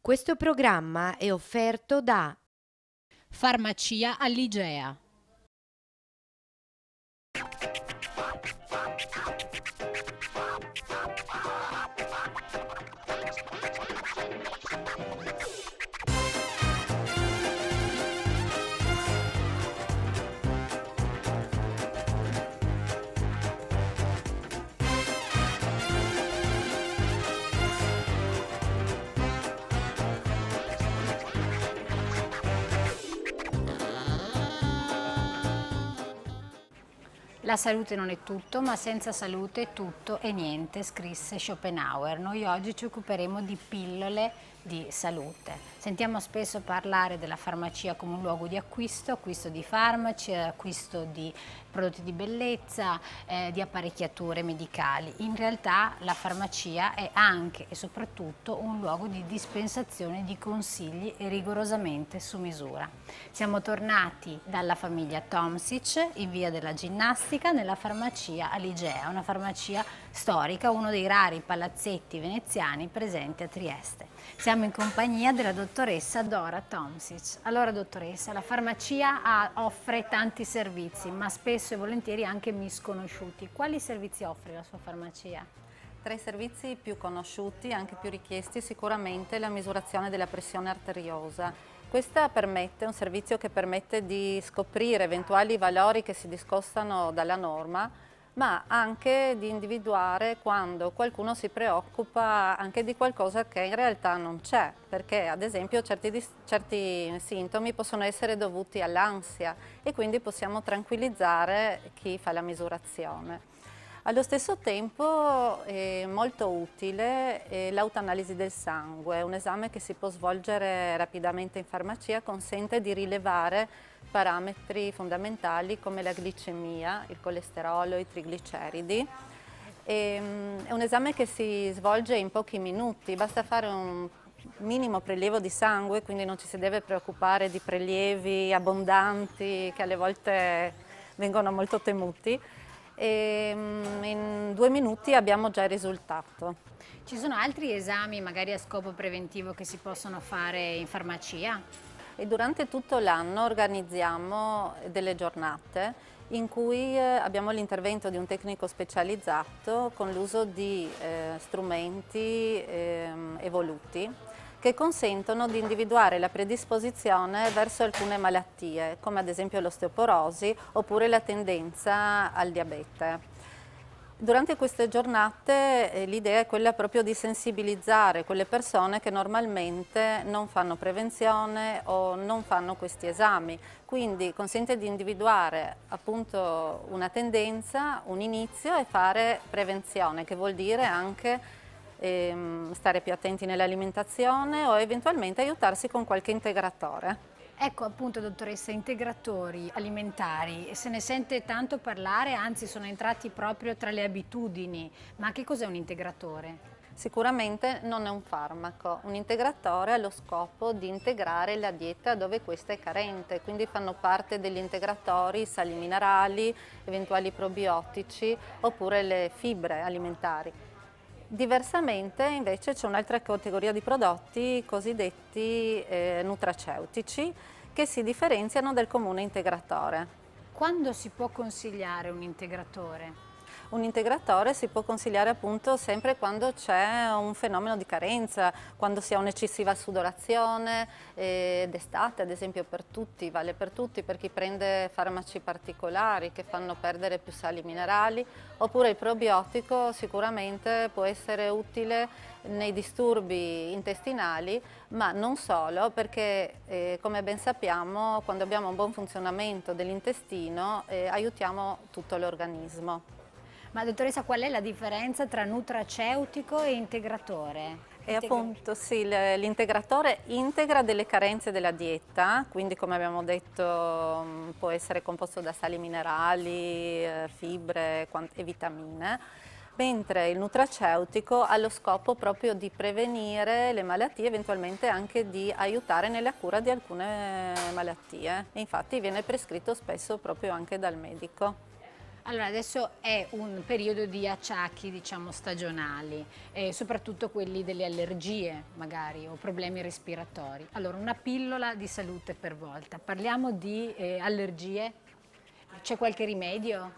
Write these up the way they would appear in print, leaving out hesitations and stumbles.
Questo programma è offerto da Farmacia Alligea. La salute non è tutto, ma senza salute è tutto e niente, scrisse Schopenhauer. Noi oggi ci occuperemo di pillole di salute. Sentiamo spesso parlare della farmacia come un luogo di acquisto, acquisto di farmaci, acquisto di prodotti di bellezza, di apparecchiature medicali. In realtà la farmacia è anche e soprattutto un luogo di dispensazione di consigli rigorosamente su misura. Siamo tornati dalla famiglia Tomsic in via della Ginnastica nella farmacia Aligea, una farmacia storica, uno dei rari palazzetti veneziani presenti a Trieste. Siamo in compagnia della dottoressa Dora Tomsic. Allora dottoressa, la farmacia offre tanti servizi, ma spesso e volentieri anche misconosciuti. Quali servizi offre la sua farmacia? Tra i servizi più conosciuti, anche più richiesti, sicuramente la misurazione della pressione arteriosa. Questa è un servizio che permette di scoprire eventuali valori che si discostano dalla norma, ma anche di individuare quando qualcuno si preoccupa anche di qualcosa che in realtà non c'è, perché ad esempio certi sintomi possono essere dovuti all'ansia e quindi possiamo tranquillizzare chi fa la misurazione. Allo stesso tempo è molto utile l'autoanalisi del sangue, un esame che si può svolgere rapidamente in farmacia, consente di rilevare parametri fondamentali come la glicemia, il colesterolo, i trigliceridi. È un esame che si svolge in pochi minuti, basta fare un minimo prelievo di sangue, quindi non ci si deve preoccupare di prelievi abbondanti che alle volte vengono molto temuti. In 2 minuti abbiamo già il risultato. Ci sono altri esami, magari a scopo preventivo, che si possono fare in farmacia? E durante tutto l'anno organizziamo delle giornate in cui abbiamo l'intervento di un tecnico specializzato con l'uso di strumenti evoluti che consentono di individuare la predisposizione verso alcune malattie, come ad esempio l'osteoporosi oppure la tendenza al diabete. Durante queste giornate l'idea è quella proprio di sensibilizzare quelle persone che normalmente non fanno prevenzione o non fanno questi esami, quindi consente di individuare appunto una tendenza, un inizio e fare prevenzione, che vuol dire anche stare più attenti nell'alimentazione o eventualmente aiutarsi con qualche integratore. Ecco appunto dottoressa, integratori alimentari, se ne sente tanto parlare, anzi sono entrati proprio tra le abitudini, ma che cos'è un integratore? Sicuramente non è un farmaco, un integratore ha lo scopo di integrare la dieta dove questa è carente, quindi fanno parte degli integratori sali minerali, eventuali probiotici oppure le fibre alimentari. Diversamente invece c'è un'altra categoria di prodotti cosiddetti nutraceutici che si differenziano dal comune integratore. Quando si può consigliare un integratore? Un integratore si può consigliare appunto sempre quando c'è un fenomeno di carenza, quando si ha un'eccessiva sudorazione, d'estate ad esempio per tutti, vale per tutti, per chi prende farmaci particolari che fanno perdere più sali minerali, oppure il probiotico sicuramente può essere utile nei disturbi intestinali, ma non solo, perché come ben sappiamo quando abbiamo un buon funzionamento dell'intestino aiutiamo tutto l'organismo. Ma dottoressa, qual è la differenza tra nutraceutico e integratore? E appunto sì, l'integratore integra delle carenze della dieta, quindi come abbiamo detto può essere composto da sali minerali, fibre e vitamine, mentre il nutraceutico ha lo scopo proprio di prevenire le malattie, eventualmente anche di aiutare nella cura di alcune malattie. E infatti viene prescritto spesso proprio anche dal medico. Allora, adesso è un periodo di acciacchi, diciamo, stagionali, soprattutto quelli delle allergie, magari, o problemi respiratori. Allora, una pillola di salute per volta. Parliamo di allergie? C'è qualche rimedio?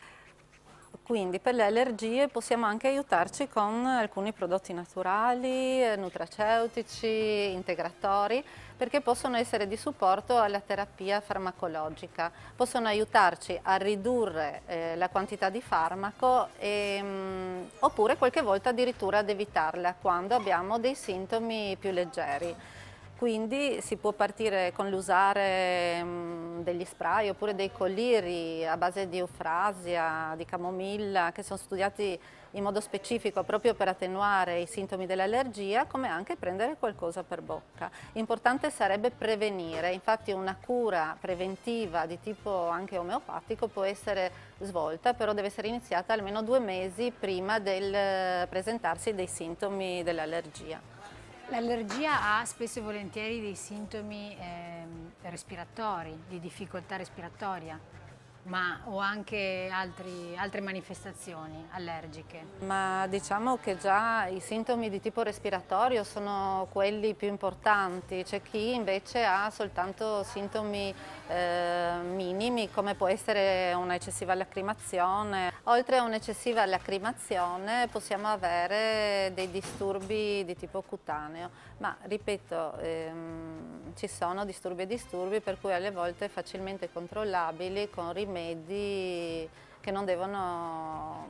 Quindi per le allergie possiamo anche aiutarci con alcuni prodotti naturali, nutraceutici, integratori, perché possono essere di supporto alla terapia farmacologica. Possono aiutarci a ridurre la quantità di farmaco oppure qualche volta addirittura ad evitarla quando abbiamo dei sintomi più leggeri. Quindi si può partire con l'usare degli spray oppure dei coliri a base di eufrasia, di camomilla, che sono studiati in modo specifico proprio per attenuare i sintomi dell'allergia, come anche prendere qualcosa per bocca. Importante sarebbe prevenire, infatti una cura preventiva di tipo anche omeopatico può essere svolta, però deve essere iniziata almeno 2 mesi prima del presentarsi dei sintomi dell'allergia. L'allergia ha spesso e volentieri dei sintomi respiratori, di difficoltà respiratoria, o anche altre manifestazioni allergiche. Ma diciamo che già i sintomi di tipo respiratorio sono quelli più importanti, c'è chi invece ha soltanto sintomi minimi, come può essere un'eccessiva lacrimazione. Oltre a un'eccessiva lacrimazione possiamo avere dei disturbi di tipo cutaneo, ma ripeto, ci sono disturbi e disturbi per cui alle volte facilmente controllabili con rimedi che non devono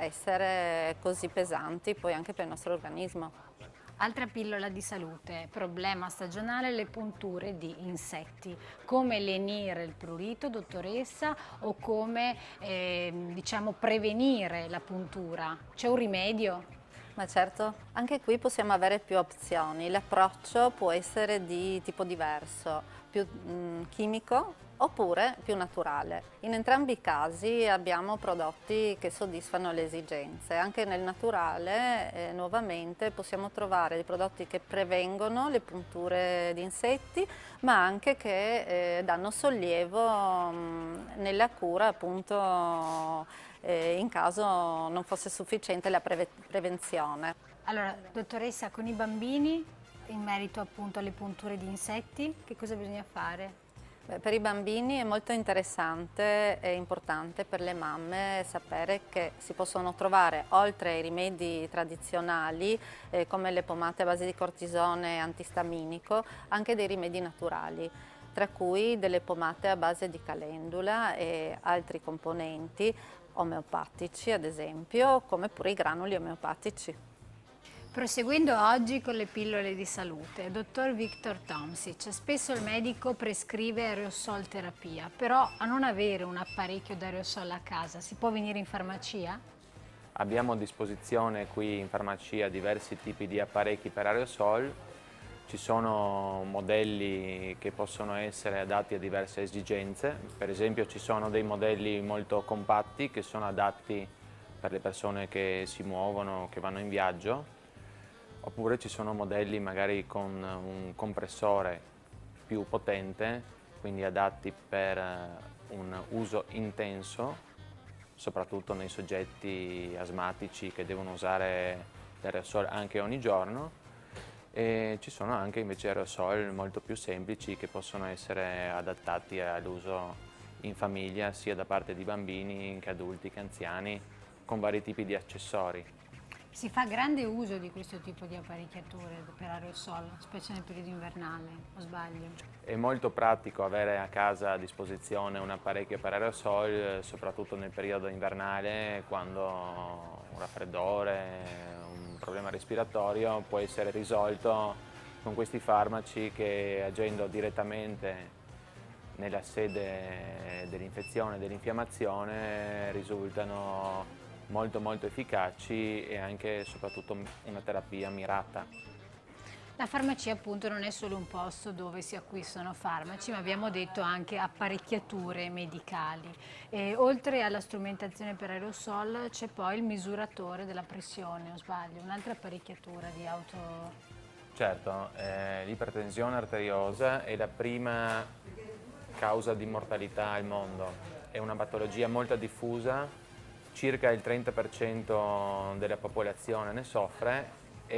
essere così pesanti poi anche per il nostro organismo. Altra pillola di salute, problema stagionale, le punture di insetti. Come lenire il prurito, dottoressa, o come diciamo prevenire la puntura? C'è un rimedio? Ma certo, anche qui possiamo avere più opzioni. L'approccio può essere di tipo diverso, più chimico oppure più naturale. In entrambi i casi abbiamo prodotti che soddisfano le esigenze. Anche nel naturale, nuovamente, possiamo trovare dei prodotti che prevengono le punture di insetti, ma anche che danno sollievo nella cura, appunto, in caso non fosse sufficiente la prevenzione. Allora, dottoressa, con i bambini, in merito appunto alle punture di insetti, che cosa bisogna fare? Beh, per i bambini è molto interessante e importante per le mamme sapere che si possono trovare, oltre ai rimedi tradizionali come le pomate a base di cortisone antistaminico, anche dei rimedi naturali, tra cui delle pomate a base di calendula e altri componenti omeopatici, ad esempio, come pure i granuli omeopatici. Proseguendo oggi con le pillole di salute, dottor Viktor Tomsic, spesso il medico prescrive aerosol terapia, però a non avere un apparecchio d'aerosol a casa, si può venire in farmacia? Abbiamo a disposizione qui in farmacia diversi tipi di apparecchi per aerosol, ci sono modelli che possono essere adatti a diverse esigenze, per esempio ci sono dei modelli molto compatti che sono adatti per le persone che si muovono, che vanno in viaggio, oppure ci sono modelli magari con un compressore più potente, quindi adatti per un uso intenso, soprattutto nei soggetti asmatici che devono usare l'aerosol anche ogni giorno. E ci sono anche invece aerosol molto più semplici che possono essere adattati all'uso in famiglia sia da parte di bambini che adulti che anziani, con vari tipi di accessori. Si fa grande uso di questo tipo di apparecchiature per aerosol, specie nel periodo invernale, o sbaglio? È molto pratico avere a casa a disposizione un apparecchio per aerosol, soprattutto nel periodo invernale, quando un raffreddore, un problema respiratorio può essere risolto con questi farmaci che, agendo direttamente nella sede dell'infezione e dell'infiammazione, risultano molto efficaci e anche e soprattutto una terapia mirata. La farmacia appunto non è solo un posto dove si acquistano farmaci, ma abbiamo detto anche apparecchiature medicali. E oltre alla strumentazione per aerosol c'è poi il misuratore della pressione, o sbaglio, un'altra apparecchiatura di auto... Certo, l'ipertensione arteriosa è la prima causa di mortalità al mondo è una patologia molto diffusa, circa il 30% della popolazione ne soffre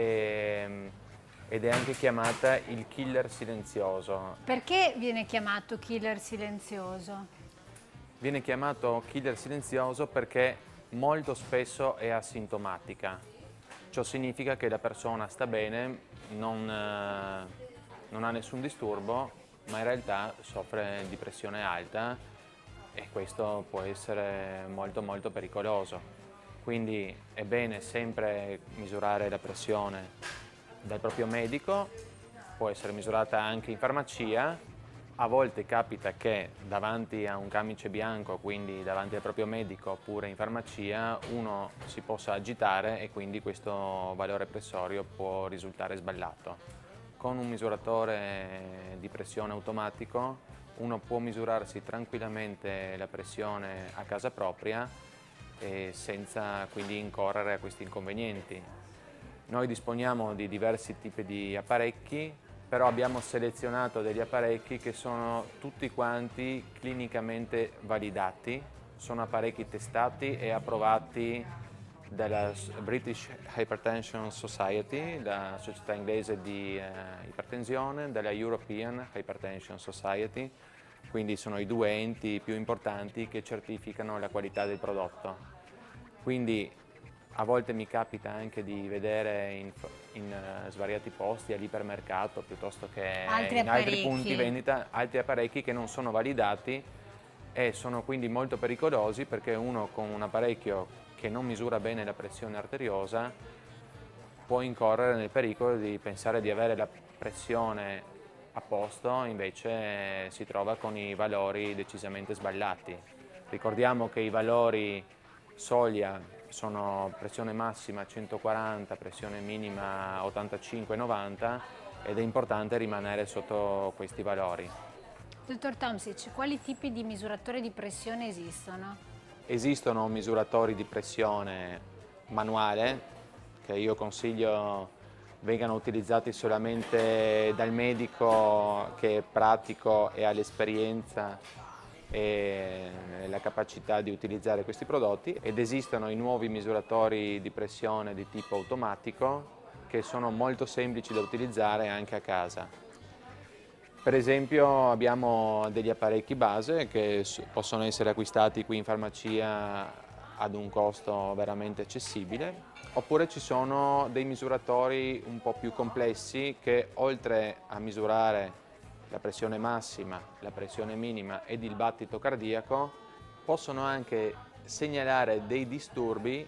ed è anche chiamata il killer silenzioso. Perché viene chiamato killer silenzioso? Viene chiamato killer silenzioso perché molto spesso è asintomatica. Ciò significa che la persona sta bene, non ha nessun disturbo, ma in realtà soffre di pressione alta e questo può essere molto molto pericoloso. Quindi è bene sempre misurare la pressione dal proprio medico, può essere misurata anche in farmacia. A volte capita che davanti a un camice bianco, quindi davanti al proprio medico oppure in farmacia, uno si possa agitare e quindi questo valore pressorio può risultare sbagliato. Con un misuratore di pressione automatico uno può misurarsi tranquillamente la pressione a casa propria e senza quindi incorrere a questi inconvenienti. Noi disponiamo di diversi tipi di apparecchi, però abbiamo selezionato degli apparecchi che sono tutti quanti clinicamente validati, sono apparecchi testati e approvati dalla British Hypertension Society, la società inglese di ipertensione, dalla European Hypertension Society, quindi sono i due enti più importanti che certificano la qualità del prodotto. Quindi a volte mi capita anche di vedere in svariati posti, all'ipermercato piuttosto che in altri punti vendita, altri apparecchi che non sono validati e sono quindi molto pericolosi perché uno con un apparecchio che non misura bene la pressione arteriosa può incorrere nel pericolo di pensare di avere la pressione a posto, invece si trova con i valori decisamente sbagliati. Ricordiamo che i valori soglia sono pressione massima 140, pressione minima 85-90 ed è importante rimanere sotto questi valori. Dottor Tomsic, quali tipi di misuratori di pressione esistono? Esistono misuratori di pressione manuale che io consiglio vengano utilizzati solamente dal medico che è pratico e ha l'esperienza e la capacità di utilizzare questi prodotti, ed esistono i nuovi misuratori di pressione di tipo automatico che sono molto semplici da utilizzare anche a casa. Per esempio abbiamo degli apparecchi base che possono essere acquistati qui in farmacia ad un costo veramente accessibile, oppure ci sono dei misuratori un po' più complessi che oltre a misurare la pressione massima, la pressione minima ed il battito cardiaco possono anche segnalare dei disturbi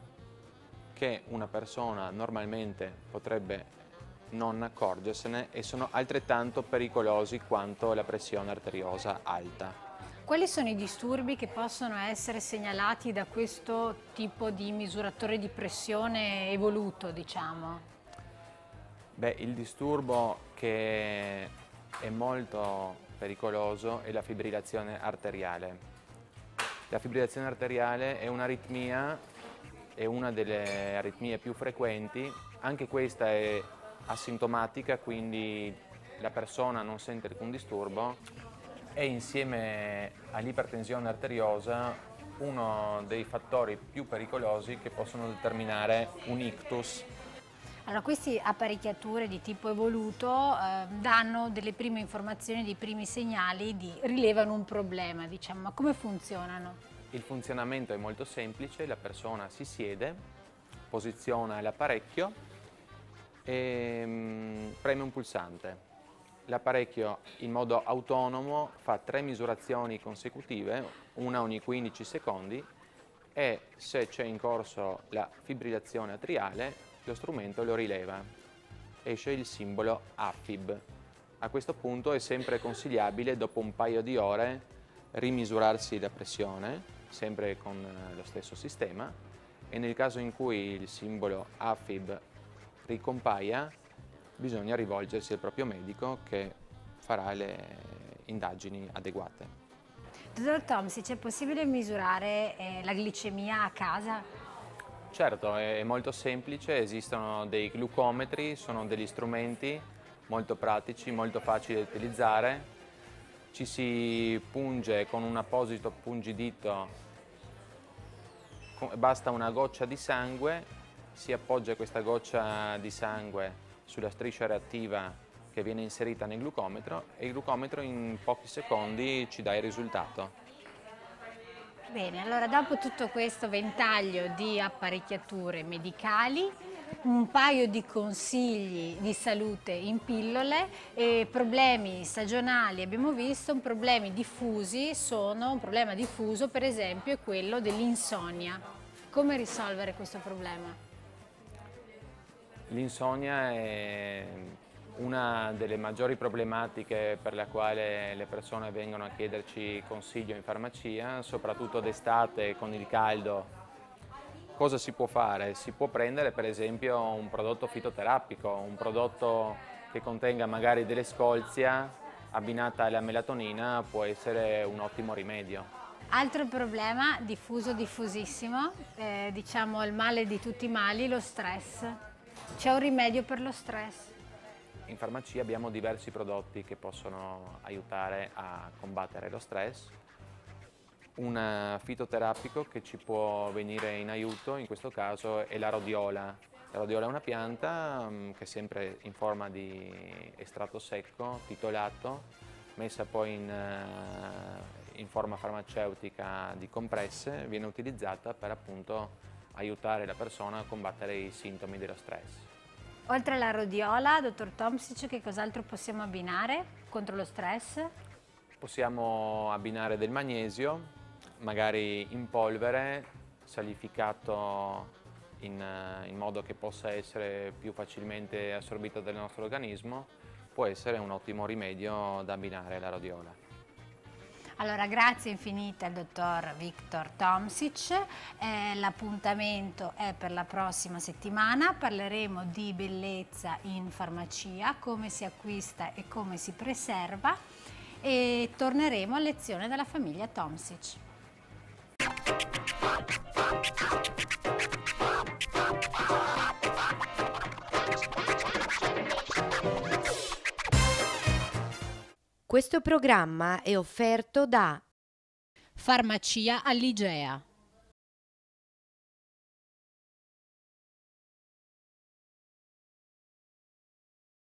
che una persona normalmente potrebbe non accorgersene e sono altrettanto pericolosi quanto la pressione arteriosa alta. Quali sono i disturbi che possono essere segnalati da questo tipo di misuratore di pressione evoluto, diciamo? Beh, il disturbo che è molto pericoloso è la fibrillazione arteriale. La fibrillazione arteriale è un'aritmia, è una delle aritmie più frequenti, anche questa è asintomatica, quindi la persona non sente alcun disturbo, e insieme all'ipertensione arteriosa uno dei fattori più pericolosi che possono determinare un ictus. Allora, queste apparecchiature di tipo evoluto danno delle prime informazioni, dei primi segnali, rilevano un problema, diciamo, ma come funzionano? Il funzionamento è molto semplice, la persona si siede, posiziona l'apparecchio e preme un pulsante. L'apparecchio in modo autonomo fa 3 misurazioni consecutive, una ogni 15 secondi, e se c'è in corso la fibrillazione atriale lo strumento lo rileva. Esce il simbolo AFib. A questo punto è sempre consigliabile dopo un paio di ore rimisurarsi la pressione, sempre con lo stesso sistema, e nel caso in cui il simbolo AFib ricompaia bisogna rivolgersi al proprio medico che farà le indagini adeguate. Dottor Tomsic, è possibile misurare la glicemia a casa? Certo, è molto semplice, esistono dei glucometri, sono degli strumenti molto pratici, molto facili da utilizzare. ci si punge con un apposito pungidito, basta una goccia di sangue, si appoggia questa goccia di sangue sulla striscia reattiva che viene inserita nel glucometro e il glucometro in pochi secondi ci dà il risultato. Bene, allora dopo tutto questo ventaglio di apparecchiature medicali, un paio di consigli di salute in pillole e problemi stagionali abbiamo visto, un problema diffuso per esempio è quello dell'insonnia. Come risolvere questo problema? L'insonnia è una delle maggiori problematiche per la quale le persone vengono a chiederci consiglio in farmacia, soprattutto d'estate con il caldo. Cosa si può fare? Si può prendere per esempio un prodotto fitoterapico, un prodotto che contenga magari dell'escolzia abbinata alla melatonina può essere un ottimo rimedio. Altro problema diffusissimo, diciamo il male di tutti i mali, lo stress. C'è un rimedio per lo stress? In farmacia abbiamo diversi prodotti che possono aiutare a combattere lo stress. Un fitoterapico che ci può venire in aiuto, in questo caso, è la rodiola. La rodiola è una pianta che è sempre in forma di estratto secco, titolato, messa poi in forma farmaceutica di compresse, viene utilizzata per appunto aiutare la persona a combattere i sintomi dello stress. Oltre alla rodiola, dottor Tomsic, che cos'altro possiamo abbinare contro lo stress? Possiamo abbinare del magnesio, magari in polvere, salificato in modo che possa essere più facilmente assorbito dal nostro organismo, può essere un ottimo rimedio da abbinare alla rodiola. Allora, grazie infinite al dottor Viktor Tomsic, l'appuntamento è per la prossima settimana, parleremo di bellezza in farmacia, come si acquista e come si preserva e torneremo a lezione dalla famiglia Tomsic. Questo programma è offerto da Farmacia Alligea.